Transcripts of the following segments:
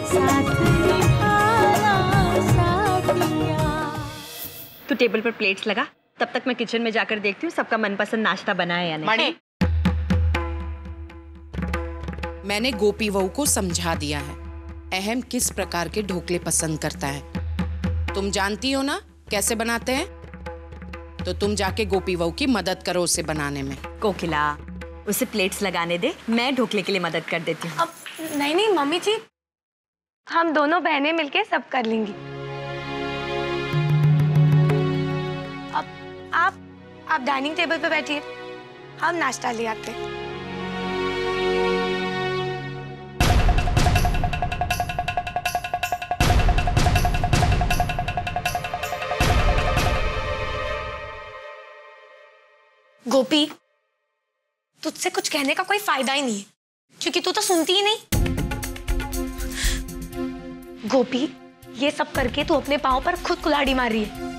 साथ निभाना साथिया। तू टेबल पर प्लेट्स लगा, तब तक मैं किचन में जाकर देखती हूँ सबका मनपसंद नाश्ता बना है या नहीं। मैंने गोपी वहू को समझा दिया है अहम किस प्रकार के ढोकले पसंद करता है। तुम जानती हो ना कैसे बनाते हैं, तो तुम जाके गोपी वहू की मदद करो उसे बनाने में। कोकिला, उसे प्लेट्स लगाने दे, मैं ढोकले के लिए मदद कर देती हूँ। अब नहीं मम्मी जी, हम दोनों बहनें मिलके सब कर लेंगी। अब आप डाइनिंग टेबल पे बैठिए, हम नाश्ता ले आते हैं। गोपी, तुझसे कुछ कहने का कोई फायदा ही नहीं है, क्योंकि तू तो सुनती ही नहीं। गोपी, ये सब करके तू अपने पाँव पर खुद कुल्हाड़ी मार रही है।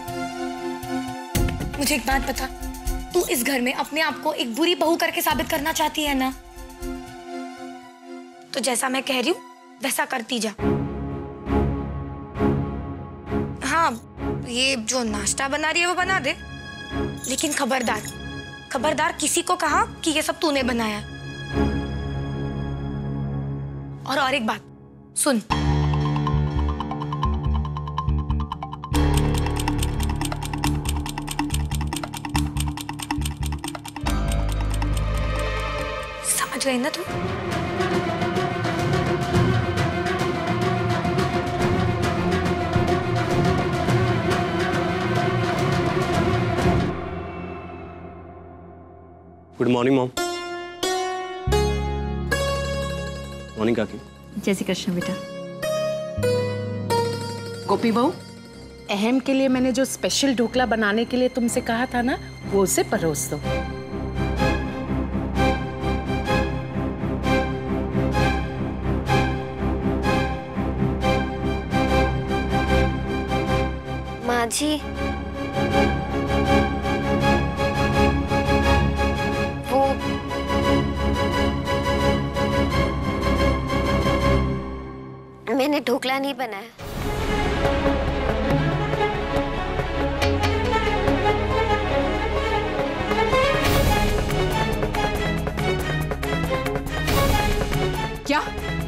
मुझे एक बात बता, तू इस घर में अपने आप को एक बुरी बहू करके साबित करना चाहती है ना? तो जैसा मैं कह रही हूँ वैसा करती जा। हाँ, ये जो नाश्ता बना रही है वो बना दे, लेकिन खबरदार किसी को कहा कि ये सब तूने बनाया। और एक बात सुन, समझ गई ना तू? Good morning mom. मॉर्निंग काकी। जय श्री कृष्ण बेटा। गोपी बहू, अहम के लिए मैंने जो स्पेशल ढोकला बनाने के लिए तुमसे कहा था ना, वो उसे परोस दो। माँ जी, मैंने ढोकला नहीं बनाया। क्या?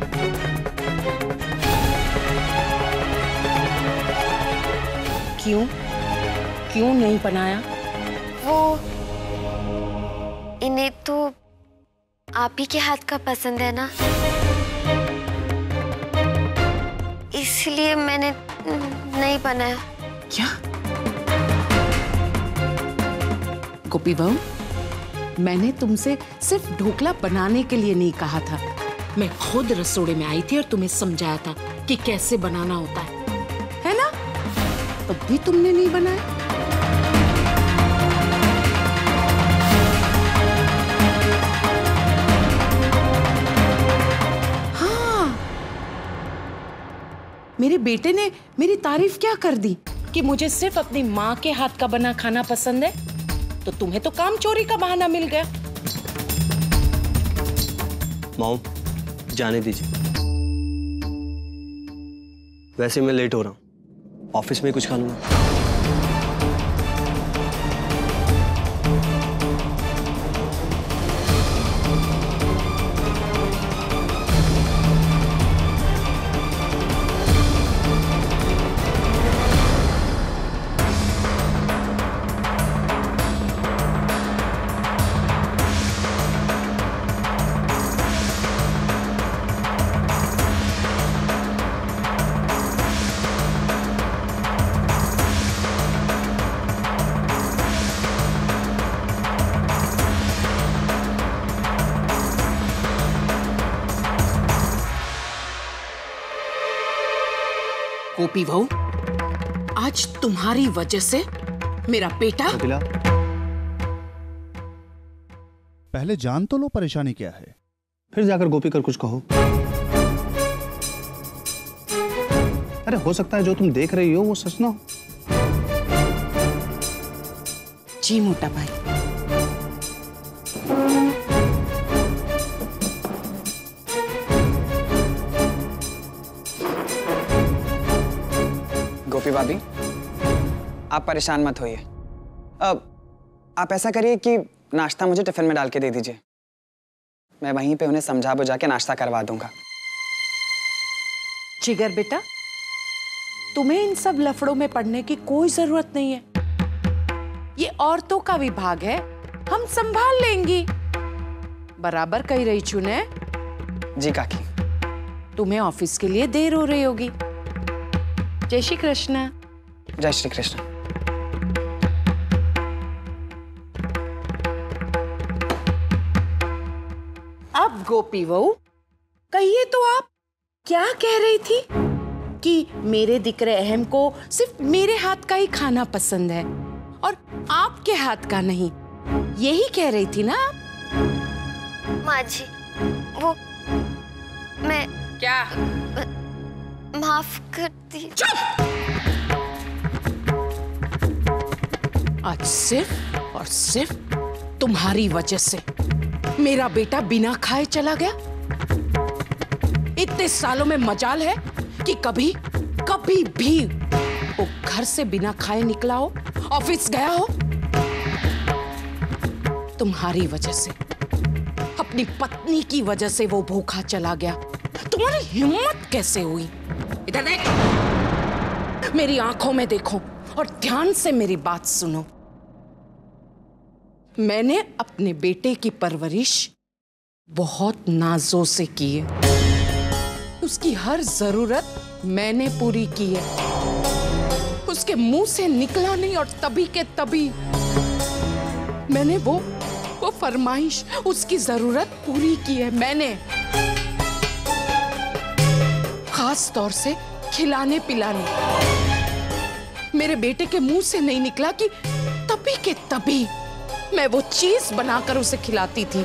क्यों नहीं बनाया? वो इन्हें तो आप ही के हाथ का पसंद है ना, इसलिए मैंने नहीं बनाया। क्या? गोपी बहू, मैंने तुमसे सिर्फ ढोकला बनाने के लिए नहीं कहा था। मैं खुद रसोड़े में आई थी और तुम्हें समझाया था कि कैसे बनाना होता है ना? तब भी तुमने नहीं बनाया। मेरे बेटे ने मेरी तारीफ क्या कर दी कि मुझे सिर्फ अपनी माँ के हाथ का बना खाना पसंद है, तो तुम्हें तो काम चोरी का बहाना मिल गया। मॉम, जाने दीजिए। वैसे मैं लेट हो रहा हूँ, ऑफिस में कुछ खा लूंगा। गोपी बहू, आज तुम्हारी वजह से मेरा बेटा। पहले जान तो लो परेशानी क्या है, फिर जाकर गोपी कर कुछ कहो। अरे हो सकता है जो तुम देख रही हो वो सच ना हो। जी मोटा भाई। गोपी भाभी, आप परेशान मत होइए। अब आप ऐसा करिए कि नाश्ता मुझे टिफिन में डाल के दे दीजिए, मैं वहीं पे उन्हें समझा बुझा के नाश्ता करवा दूंगा। जिगर बेटा, तुम्हें इन सब लफड़ों में पड़ने की कोई जरूरत नहीं है। ये औरतों का विभाग है, हम संभाल लेंगी। बराबर कही रही चुने। जी काकी। तुम्हें ऑफिस के लिए देर हो रही होगी। जय श्री कृष्ण। जय श्री कृष्ण। अब गोपी बहू, कहिए तो आप क्या कह रही थी कि मेरे दिकरे अहम को सिर्फ मेरे हाथ का ही खाना पसंद है और आपके हाथ का नहीं, यही कह रही थी ना आप? माँ जी, वो मैं क्या? माफ कर दी। आज सिर्फ और सिर्फ तुम्हारी वजह से मेरा बेटा बिना खाए चला गया। इतने सालों में मजाल है कि कभी कभी भी वो घर से बिना खाए निकला हो, ऑफिस गया हो। तुम्हारी वजह से, अपनी पत्नी की वजह से वो भूखा चला गया। तुम्हारी हिम्मत कैसे हुई? इधर देख, मेरी आंखों में देखो और ध्यान से मेरी बात सुनो। मैंने अपने बेटे की परवरिश बहुत नाजों से की है। उसकी हर जरूरत मैंने पूरी की है। उसके मुंह से निकला नहीं और तभी के तभी मैंने वो फरमाइश, उसकी जरूरत पूरी की है मैंने। खास तौर से खिलाने पिलाने। मेरे बेटे के मुंह से नहीं निकला कि तभी के तभी मैं वो चीज बनाकर उसे खिलाती थी।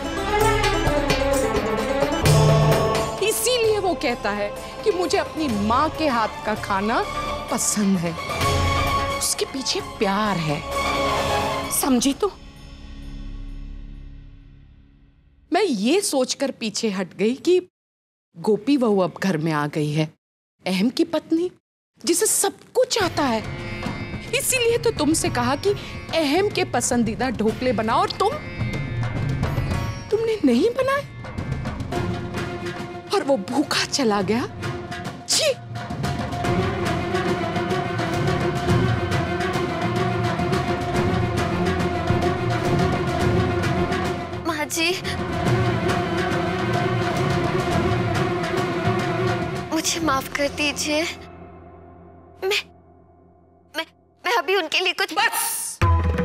इसीलिए वो कहता है कि मुझे अपनी माँ के हाथ का खाना पसंद है। उसके पीछे प्यार है, समझी तू? मैं ये सोचकर पीछे हट गई कि गोपी बहू अब घर में आ गई है, अहम की पत्नी, जिसे सब कुछ आता है। इसीलिए तो तुमसे कहा कि अहम के पसंदीदा ढोकले बनाओ और तुमने नहीं बनाए और वो भूखा चला गया। छी! माँ जी, मुझे माफ कर दीजिए। मैं अभी उनके लिए कुछ बस!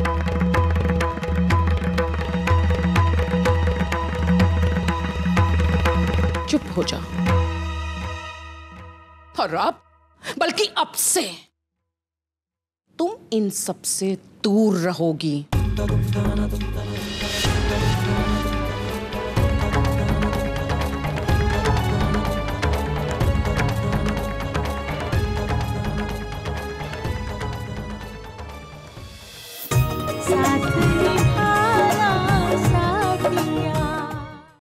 चुप हो जाओ। और अब, बल्कि अब से तुम इन सब से दूर रहोगी।